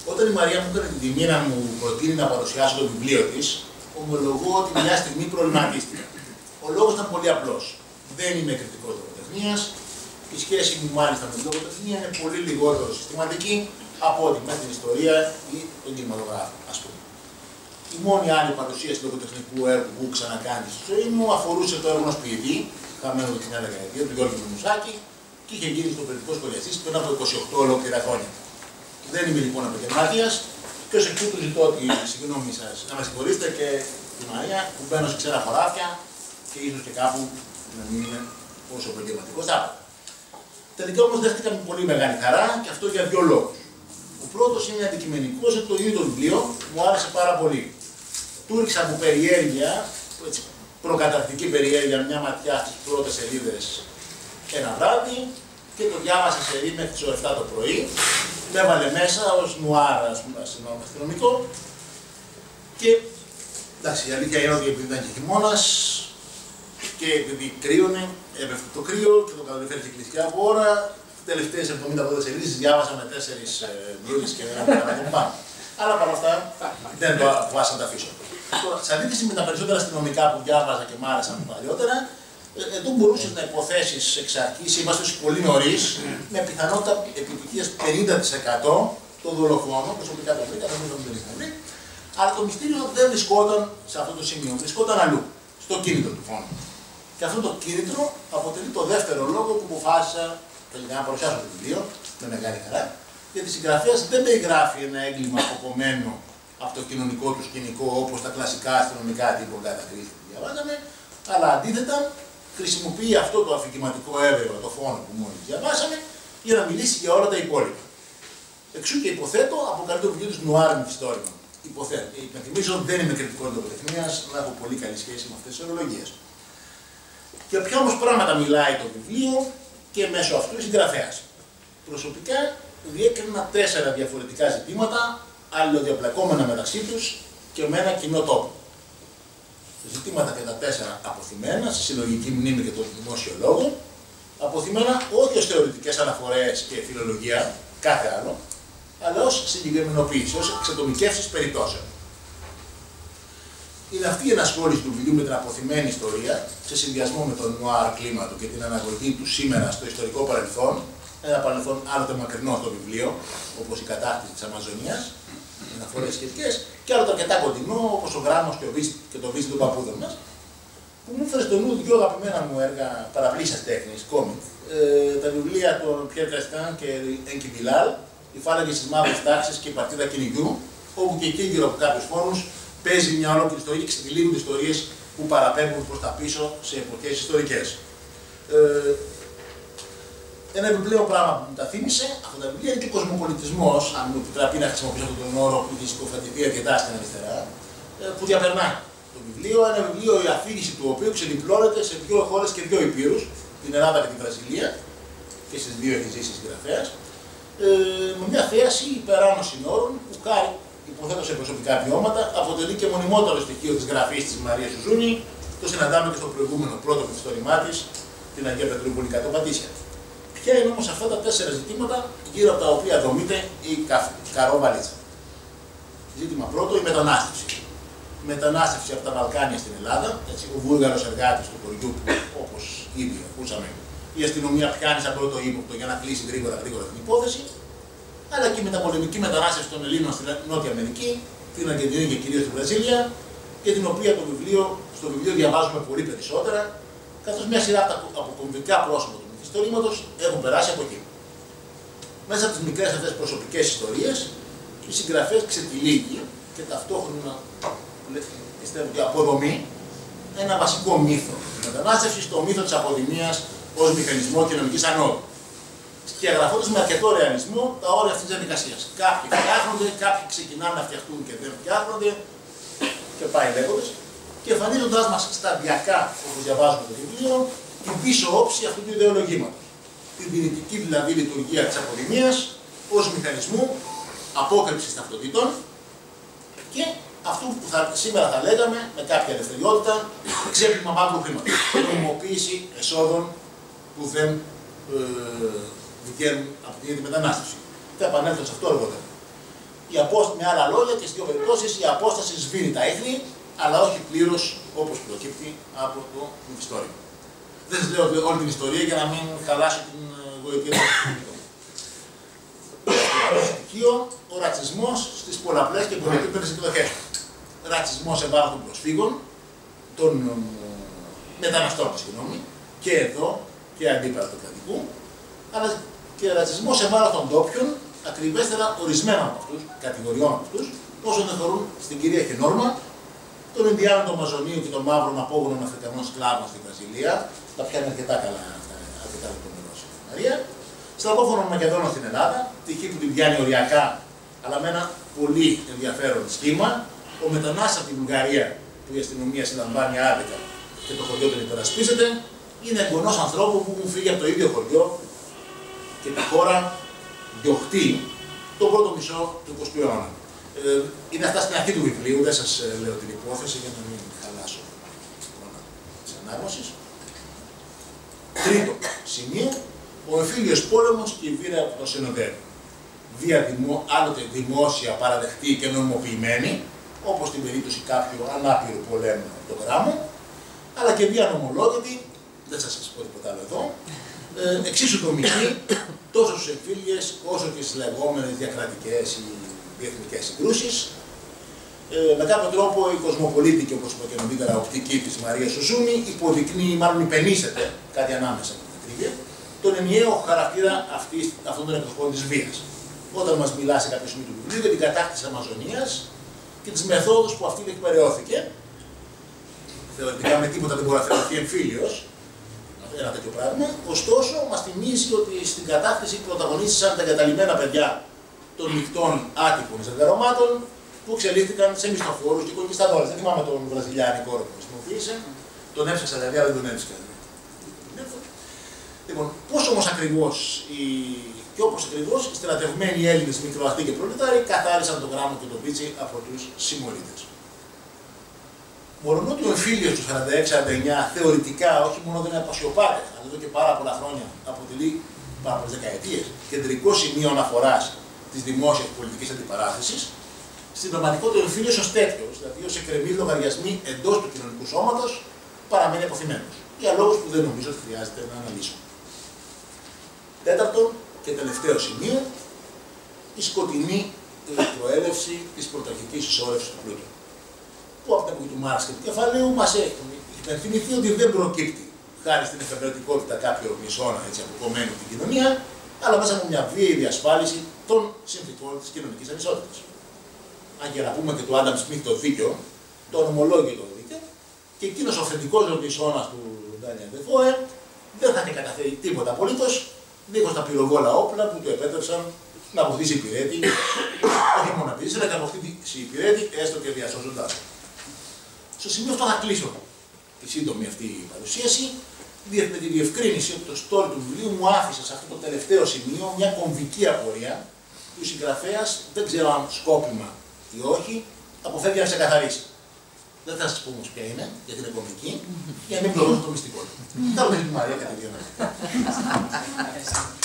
Όταν η Μαρία μου έκανε την τιμή να μου προτείνει να παρουσιάσω το βιβλίο της, ομολογώ ότι μια στιγμή προβληματίστηκα. Ο λόγος ήταν πολύ απλός. Δεν είμαι κριτικός λογοτεχνίας. Η σχέση μου μάλιστα με την λογοτεχνία είναι πολύ λιγότερο συστηματική από ό,τι με την ιστορία ή τον κινηματογράφο, ας πούμε. Η μόνη άλλη παρουσίαση λογοτεχνικού έργου που ξανακάνει στη ζωή μου αφορούσε το έργο ενός ποιητή, χαμένο το 60 δεκαετία, του Γιώργου Μουσάκη, και είχε γίνει στο περιοδικό σχολιαστή πριν από 28 ολόκληρα χρόνια. Δεν είμαι λοιπόν επαγγελματίας και ως εκ τούτου ζητώ τη συγγνώμη σας να με συγχωρήσετε και τη Μαρία που μπαίνω σε ξένα χωράφια και ίσως και κάπου να μην είναι όσο επαγγελματικός θα έπρεπε. Τελικά όμως δέχτηκα με πολύ μεγάλη χαρά και αυτό για δύο λόγους. Ο πρώτος είναι αντικειμενικός, ότι το ίδιο το βιβλίο μου άρεσε πάρα πολύ. Του ρίξα από περιέργεια, προκαταρκτική περιέργεια, μια ματιά στις πρώτες σελίδες ένα βράδυ και το διάβασα σε ρί μέχρι τις 7 το πρωί. Με έβαλε μέσα ως νουάρ, αστυνομικό. Και εντάξει, η αλήθεια είναι ότι επειδή ήταν και χειμώνας και επειδή κρύωνε, έπεφτε το κρύο και το καλοκαίρι είχε κλειστεί από ώρα. Τις τελευταίες 70 σελίδες διάβασα με 4 μπλούδες και ένα παράδειγμα πάνω. Αλλά παρ' αυτά δεν το βάζα να τα αφήσω. Σε αντίθεση με τα περισσότερα αστυνομικά που διάβαζα και μ' άρεσαν παλιότερα, εδώ μπορούσες να υποθέσεις εξ αρχής, είμαστε πολύ νωρίς, με πιθανότητα επιτυχίας 50% των δολοφόνων, προσωπικά το βρήκα, δεν νομίζω ότι δεν είχα βρει. Αλλά το μυστήριο δεν βρισκόταν σε αυτό το σημείο, βρισκόταν αλλού, στο κίνητρο του φόνου. Και αυτό το κίνητρο αποτελεί το δεύτερο λόγο που αποφάσισα τελικά να παρουσιάσω το βιβλίο, με μεγάλη χαρά, γιατί συγγραφέας δεν περιγράφει ένα έγκλημα αποκομμένο από το κοινωνικό του σκηνικό, όπως τα κλασικά αστυνομικά τύπου Αγκάθα Κρίστη που διαβάζαμε, αλλά αντίθετα χρησιμοποιεί αυτό το αφηγηματικό έβρεβο, το φόνο που μόλις διαβάσαμε, για να μιλήσει για όλα τα υπόλοιπα. Εξού και υποθέτω, αποκαλεί το βιβλίο του νουάρ μυθιστόρημα. Υποθέτω. Και υπενθυμίζω ότι δεν είμαι κριτικός λογοτεχνίας, να έχω πολύ καλή σχέση με αυτές τις ορολογίες. Για ποια όμως πράγματα μιλάει το βιβλίο και μέσω αυτού η συγγραφέας. Προσωπικά διέκρινα 4 διαφορετικά ζητήματα, αλληλοδιαπλεκόμενα μεταξύ τους και με ένα κοινό τόπο. Ζητήματα και τα 4 αποθυμένα, στη συλλογική μνήμη και τον δημόσιο λόγο, αποθυμένα όχι ως θεωρητικές αναφορές και φιλολογία, κάθε άλλο, αλλά ως συγκεκριμενοποίηση, ως εξατομικεύσεις περιπτώσεων. Είναι αυτή η ενασχόληση του βιβλίου με την αποθυμένη ιστορία, σε συνδυασμό με το νουάρ κλίμα του και την αναγωγή του σήμερα στο ιστορικό παρελθόν, ένα παρελθόν άλλοτε μακρινό στο βιβλίο, όπως η κατάκτηση της Αμαζονίας, αναφορές σχετικές, και άλλοτε αρκετά κοντινό, όπως ο Γράμμος και το Βίζι των παππούδων μας, που μου έφερε στο νου 2 αγαπημένα μου έργα παραπλήσιας τέχνης, κόμικ, τα βιβλία των Πιέρ Καστάν και Ένκι Μπιλάλ, οι φάλαγγες της μαύρης τάξης και η παρτίδα κυνηγιού, όπου και εκεί γύρω από κάποιους φόνους παίζει μια ολόκληρη ιστορία και ξετυλίγονται ιστορίες που παραπέμπουν προς τα πίσω σε εποχές ιστορικές. Ένα επιπλέον πράγμα που μου τα θύμισε, αυτά τα βιβλία είναι και ο κοσμοπολιτισμός, αν μου επιτραπεί να χρησιμοποιήσω αυτόν τον όρο που έχει συκοφαντηθεί αρκετά στην αριστερά, που διαπερνάει το βιβλίο. Ένα βιβλίο η αφήγηση του οποίου ξεδιπλώνεται σε 2 χώρες και 2 υπήρους, την Ελλάδα και την Βραζιλία, και στις 2 έχει ζήσει συγγραφέας, με μια θέαση υπεράνω συνόρων που χάρη, υποθέτω σε προσωπικά βιώματα, αποτελεί και μονιμότερο στοιχείο της γραφής της Μαρίας Ζουζούνη. Το συναντάμε και στο προηγούμενο πρώτο μυθιστόρημά της, την Αγία Πετρούπολη κάτω Πατήσια. Ποια είναι όμως αυτά τα 4 ζητήματα γύρω από τα οποία δομείται η καρό βαλίτσα. Ζήτημα πρώτο, η μετανάστευση. Η μετανάστευση από τα Βαλκάνια στην Ελλάδα, έτσι, ο βούλγαρος εργάτης του χωριού που, όπως ήδη ακούσαμε, η αστυνομία πιάνει σαν πρώτο ύποπτο για να κλείσει γρήγορα την υπόθεση, αλλά και η μεταπολεμική μετανάστευση των Ελλήνων στην Νότια Αμερική, την Αργεντινή και κυρίως στη Βραζίλια, για την οποία στο βιβλίο διαβάζουμε πολύ περισσότερα, καθώς μια σειρά από κομβικά πρόσωπα του μυθιστορήματος έχουν περάσει από εκεί. Μέσα από τις μικρές αυτές προσωπικές ιστορίες, η συγγραφέας ξετυλίγει και ταυτόχρονα πιστεύω ότι αποδομεί ένα βασικό μύθο. Η μετανάστευση στο μύθο της αποδημίας ως μηχανισμό κοινωνικής ανόδου. Σκιαγραφώντας με αρκετό ρεαλισμό τα όρια αυτής της διαδικασίας. Κάποιοι φτιάχνονται, κάποιοι ξεκινάνε να φτιαχτούν και δεν φτιάχνονται, και πάει λέγοντας, και εμφανίζοντάς μας σταδιακά, όπως διαβάζουμε το βιβλίο, την πίσω όψη αυτού του ιδεολογήματος. Την δυνητική δηλαδή λειτουργία της αποδημίας ως μηχανισμού απόκρυψης ταυτοτήτων και αυτού που σήμερα θα λέγαμε με κάποια ελευθεριότητα ξέπλυμα μαύρου χρήματος. Νομιμοποίηση εσόδων που δεν βγαίνουν από την ίδια μετανάστευση. Θα επανέλθω σε αυτό αργότερα. Με άλλα λόγια και στις δύο περιπτώσεις η απόσταση σβήνει τα ίχνη, αλλά όχι πλήρως όπως προκύπτει από το μυθιστόρημα. Δεν σας λέω όλη την ιστορία για να μην χαλάσω την γοητεία του στοιχείο, ο ρατσισμός στις πολλαπλές και πολυεπίπεδες εκδοχές του. Ρατσισμός σε βάρος των προσφύγων, των μεταναστών, συγγνώμη, και εδώ και αντίπαρα του κρατικού, αλλά και ρατσισμό σε βάρος των ντόπιων, ακριβέστερα ορισμένων από αυτούς, κατηγοριών από αυτούς, όσο δεν χωρούν στην κυρίαρχη νόρμα, των Ινδιάνων, των Μαζονίων και των μαύρων απόγονων Αφρικανών σκλάβων στην Βραζιλία, τα πιάνει αρκετά καλά αυτά, αρκετά λεπτομερό η Μαρία, σλαβόφωνων Μακεδόνων στην Ελλάδα, τυχή που την πιάνει οριακά, αλλά με ένα πολύ ενδιαφέρον σχήμα, ο μετανάστης από τη Βουλγαρία που η αστυνομία συλλαμβάνει άδικα και το χωριό τον υπερασπίζεται, είναι εγγονός ανθρώπου που έχουν φύγει από το ίδιο χωριό και τη χώρα διωχτεί τον πρώτο μισό του 20ου αιώνα. Είναι αυτά στην αρχή του βιβλίου, δεν σας λέω την υπόθεση για να μην χαλάσω την εικόνα της ανάγνωσης. Τρίτο σημείο, ο εμφύλιος πόλεμος και η βία που τον συνοδεύει. Βία άλλοτε δημόσια, παραδεχτή και νομιμοποιημένη, όπως στην περίπτωση κάποιου ανάπηρου πολέμου του γράμμου, αλλά και βία νομολόγητη, δεν θα σας πω τίποτα άλλο εδώ, εξίσου δομική, τόσο στους εμφύλιες όσο και στις λεγόμενες διακρατικές ή διεθνικές συγκρούσεις. Με κάποιο τρόπο η κοσμοπολίτικη, όπως είπα και νωρίτερα, οπτική της Μαρίας Σουζούνη υποδεικνύει, μάλλον υπενήσεται κάτι ανάμεσα από την ακρίβεια, τον ενιαίο χαρακτήρα αυτών των εκδοχών της βίας. Όταν μας μιλά σε κάποιο σημείο του βιβλίου για την κατάκτηση της Αμαζονίας και τις μεθόδους που αυτή εκπεραιώθηκε, θεωρητικά με τίποτα δεν μπορεί να θεωρηθεί εμφύλιος, ένα τέτοιο πράγμα. Ωστόσο, μας θυμίζει ότι στην κατάκτηση πρωταγωνίστησαν τα εγκαταλειμμένα παιδιά των μεικτών άτυπων ζευγαρωμάτων που εξελίχθηκαν σε μισθοφόρους και κονκισταδόρες. Δεν θυμάμαι τον βραζιλιάνικο όρο που χρησιμοποίησε. Τον έψαξα δηλαδή, αλλά δεν τον έβρισκα. Λοιπόν, πώς όμως ακριβώς και όπως ακριβώς οι στρατευμένοι Έλληνες μικροαστοί και προλετάροι καθάρισαν το γράμμο και το πίτσι από τους συμμορίτες. Μολονότι ο εμφύλιος του 46-49 θεωρητικά όχι μόνο δεν απασιωπάται, αλλά εδώ και πάρα πολλά χρόνια αποτελεί, πάρα πολλές δεκαετίες, κεντρικό σημείο αναφοράς της δημόσιας πολιτικής αντιπαράθεσης, στην πραγματικότητα ο εμφύλιος ως τέτοιος, δηλαδή ως εκκρεμείς λογαριασμοί εντός του κοινωνικού σώματος, παραμένει αποθυμένος. Για λόγους που δεν νομίζω ότι χρειάζεται να αναλύσω. Τέταρτο και τελευταίο σημείο, η σκοτεινή προέλευση της πρωταρχικής ισόρρευσης του πλούτου. Που από την εποχή του Μάρξ και του κεφαλαίου μας έχουν υπενθυμηθεί ότι δεν προκύπτει χάρη στην εφευρετικότητα κάποιων μισών αποκομμένων την κοινωνία, αλλά μέσα από μια βίαιη διασφάλιση των συνθηκών της κοινωνικής ανισότητας. Αν και να πούμε και του Άνταμ Σμιθ το δίκαιο, το ονομολόγιο το δίκαιο, και εκείνος ο αυθεντικός ρωτησώνας του Ντάνιελ Ντεφόε δεν θα είχε καταφέρει τίποτα απολύτως, δίχως τα πυροβόλα όπλα που του επέτρεψαν να αποκτήσει υπηρέτη, όχι μόνο να πηδήσει, αλλά και να αποκτήσει υπηρέτη, έστω και διασώζοντάς το. Στο σημείο αυτό θα κλείσω τη σύντομη αυτή παρουσίαση, με τη διευκρίνηση ότι το story του βιβλίου μου άφησε σε αυτό το τελευταίο σημείο μια κομβική απορία που ο συγγραφέας, δεν ξέρω αν σκόπιμα ή όχι, αποφεύγει να ξεκαθαρίσει. Δεν θα σας πω όμως ποια είναι, γιατί είναι κομβική, για να μην προδώσω το μυστικό του. Θα ρωτήσω τη Μαρία κατευθείαν.